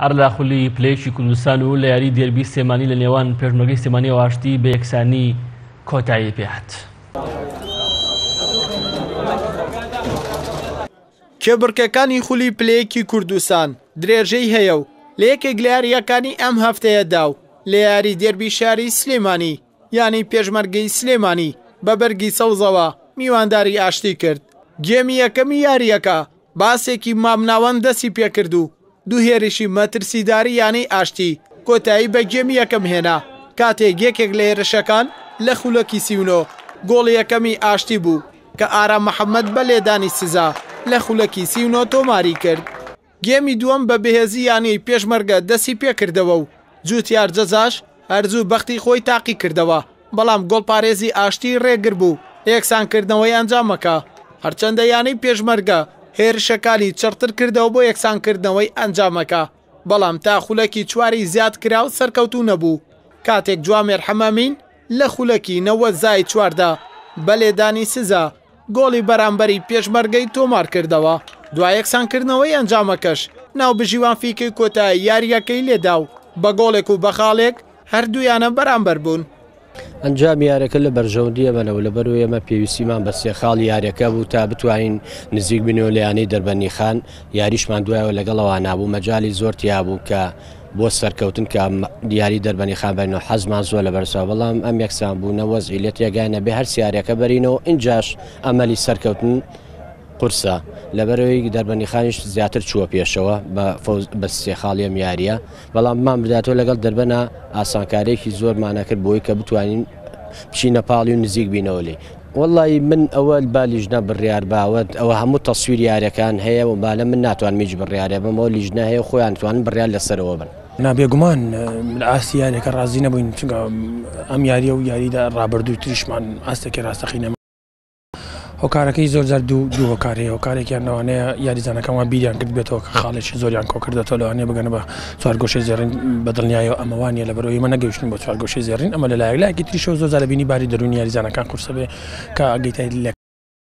هەر لە خولی پلەیەکی کوردستان و لە یاری دێربی سێمانی لە نێوان پێشمەرگەی سێمانی و ئاشتی بە یەکسانی کۆتایی پێهات. کێبڕکەکانی خولی پلەیەکی کوردستان درێژەی هەیە و لە یەکێک لە یاریەکانی ئەم هەفتەیەدا و لە یاری دێربی شاری سلێمانی یانی پێشمەرگەی سلێمانی بە بەرگی سەوزەوە میوانداری ئاشتی کرد. گێمی یەکەمی یاریەکە باسێکی مامناوەند دەستی پێکرد و دوو هێرشی مەترسیداری یانەی ئاشتی کۆتایی بە گێمی یەکەم هێنا کاتێک یەکێک لە هێرشەکان لە خولەکی 39 گۆڵی یەکەمی ئاشتی بوو کە ئارام محەممەد بە لێدانی سزا لە خولەکی 39 تۆماری کرد. گێمی دووەم بە بەهێزی یانەی پێشمەرگە دەستی پێکردەوە و جووتیار جەزاش هەرزوو بەختی خۆی تاقی کردەوە، بەڵام گۆڵپارێزی ئاشتی ڕێگر بوو یەکسانکردنەوەی ئەنجامەکە، هەرچەندە یانەی پێشمەرگە هێرشەکانی چڕتر کردەوە بۆ یەکسانکردنەوەی ئەنجامەکە، بەڵام تا خولەکی چواری زیاد کرا و سەرکەوتوو نەبوو. کاتێک جوامێر حەمامین لە خولەکی 94 بە لێدانی سزا گۆڵی بەرامبەری پێشمەرگەی تۆمار کردەوە. دوای یەکسانکردنەوەی ئەنجامەکەش ناو بژیوان فیکەی کۆتایی یاریەکەی لێدا و بە گۆڵێک و بەخاڵێک هەردوویانە بەرامبەر بوون. ئەنجام یاریەکە لە بەرژەوندی ئەمەنەوە لەبەرەوەی ئێمە پێویستیمان بە سێخاڵی یاریەکە بوو تا بتوانین نزیک بنەوە لە یانەی دەربەنی خان. یاریشمان دوایەوە لەگەڵەوە نابوو، مەجای زۆر تیابوو کە بۆ سەرکەوتن کە دیاری دەربەنی خان بینەوە حەزمان زۆر لەبەرسەوە، بەڵام ئەم یەکسان بوونە وەزعی لێت یەگانە بێ هەر سیارەکە بەرینەوە ئینجاش ئەمەلی سەرکەوتن قورسە لەبەرەوەی دەربەنی خانیش زیاتر چووە پێشەوە بە سێخاڵی ئەم یاریە، بەڵام مان بداتەوە لەگەڵ دەربەنە ئاسانکارێکی زۆرمانە کرد بۆی کە بتوانین بچینە پاڵی و نزیک بینەوە لێ. وەڵی من ئەوە با لیژنە بڕیار باوەت ئەوە هەموو تەسویر یاریەکان هەیە و بالە من ناتوان میج بڕیارە بمەوە لیژنە هەیە خۆیان توانن بڕیار لەسەرەوە بن. نابێگومان لە ئاستی یاریەکە ڕازی نەبووین، چونکە ئەم یاریە و یاریدا ڕابردووی تریشمان ئاستێکی ڕاستەقینە هۆکارەکەی زۆر زار دوو هۆکار هەیە. هۆکارێکیان لەوانەیە یاریزانەکەمان بیریان کرد بێتەوە کە خاڵێکی زۆریان کۆ کردێتەوە لەوانەیە بگەنە بە چوارگۆشەی زێڕین بەدڵنیایەوە ئەمەوانە لەبەرەوەی ئێمە نەگەیشتین بۆ چوارگۆشەی زێڕین. ئەمە لەلایەک لایەکی تریشەوە زۆر زار لە بینی باری دەرونی یاریزانەکان قورسە بێ کە ئەگەیتای لە